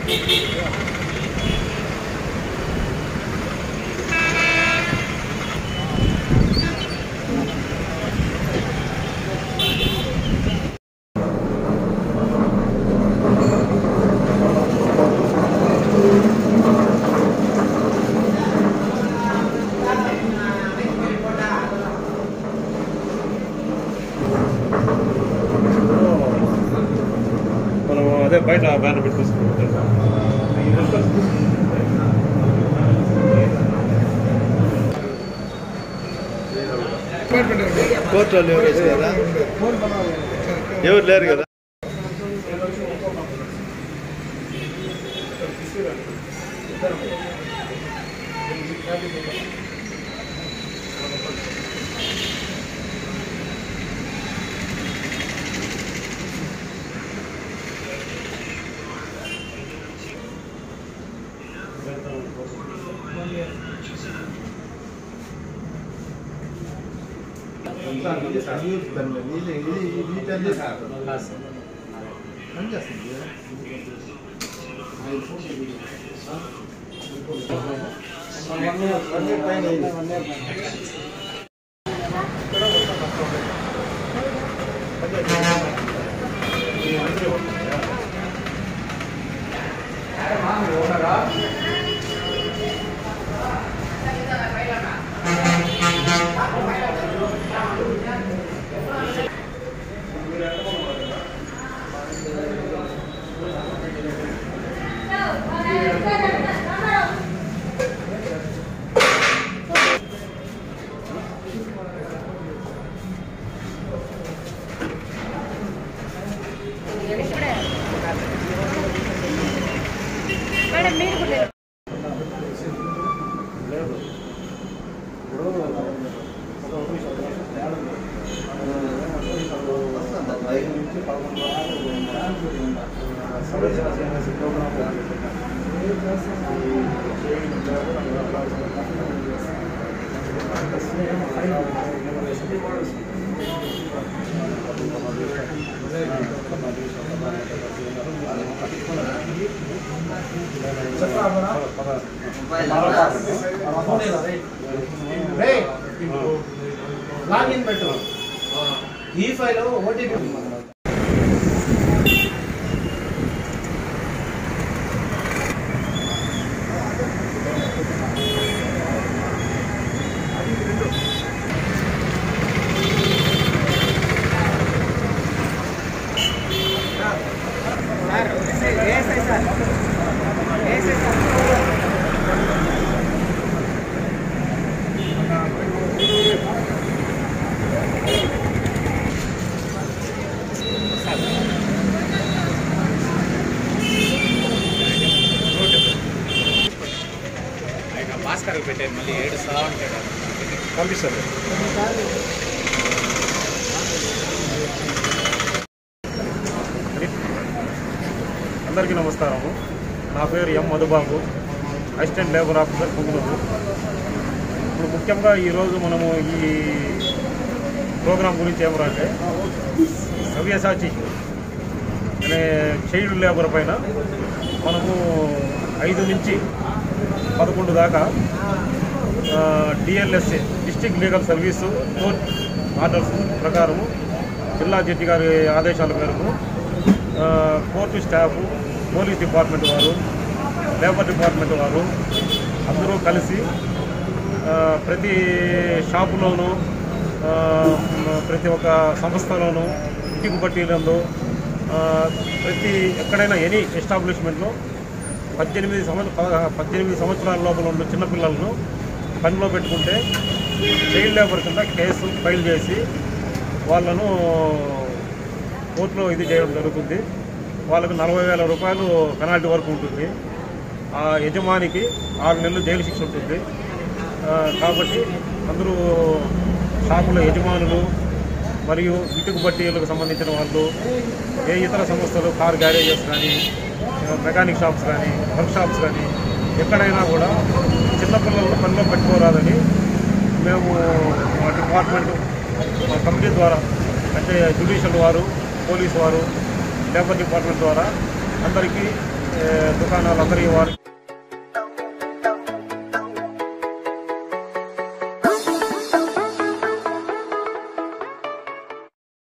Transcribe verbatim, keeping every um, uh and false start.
అదే బయట banner పెట్టుకొస్తుంది court వాళ్ళు ఎవరు కదా ఎవరు లేరు కదా లాగిన్ పెట్టు ఈ ఫైల్ ఓటీపీ భాస్కర్ పెట్టారు మళ్ళీ ఏడు సా ఉంటాడు పంపిస్తారు. అందరికీ నమస్కారము. నా పేరు M Madhubabu, assistant labour officer Punganur. ఇప్పుడు ముఖ్యంగా ఈరోజు మనము ఈ ప్రోగ్రాం గురించి ఏమరంటే సవ్యసాచి అనే చైల్డ్ లేబర్ పైన మనము ఐదు నుంచి పదకొండు దాకా DLSA district legal service court orders ప్రకారము జిల్లా జడ్జి గారి ఆదేశాల మేరకు కోర్టు స్టాఫ్, పోలీస్ డిపార్ట్మెంట్ వారు, లేబర్ డిపార్ట్మెంట్ వారు అందరూ కలిసి ప్రతి షాపులోనూ ప్రతి ఒక్క సంస్థలోనూ ఇంటికి బట్టీలలో ప్రతి ఎక్కడైనా ఎనీ ఎస్టాబ్లిష్మెంట్లో పద్దెనిమిది సంవత్సర పద్దెనిమిది సంవత్సరాల లోపల ఉన్న చిన్నపిల్లలను పనిలో పెట్టుకుంటే చైల్డ్ లేబర్ కింద కేసు ఫైల్ చేసి వాళ్ళను కోర్టులో ఇది చేయడం జరుగుతుంది. వాళ్ళకు నలభై వేల రూపాయలు పెనాల్టీ వరకు ఉంటుంది. ఆ యజమానికి ఆరు నెలలు జైలు శిక్ష ఉంటుంది. కాబట్టి అందరూ షాపుల యజమానులు మరియు ఇటుకు బట్టీలకు సంబంధించిన వాళ్ళు, ఏ ఇతర సంస్థలు కార్ గ్యారేజెస్ కానీ, మెకానిక్ షాప్స్ కానీ, వర్క్ షాప్స్ కానీ ఎక్కడైనా కూడా చిన్నపిల్లలను పనిలో పెట్టుకోరాదని మేము మా డిపార్ట్మెంట్, మా కమిటీ ద్వారా, అంటే జ్యుడిషియల్ వారు, పోలీసు వారు, లేబర్ డిపార్ట్మెంట్ ద్వారా అందరికీ దుకాణాలందరి వారికి